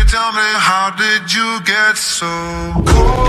tell me, how did you get so cold?